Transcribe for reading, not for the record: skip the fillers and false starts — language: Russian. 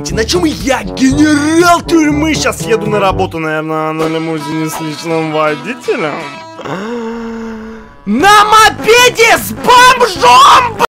думаете, на чем я, генерал тюрьмы, сейчас еду на работу, наверное, на лимузине с личным водителем? На мопеде с бомжом!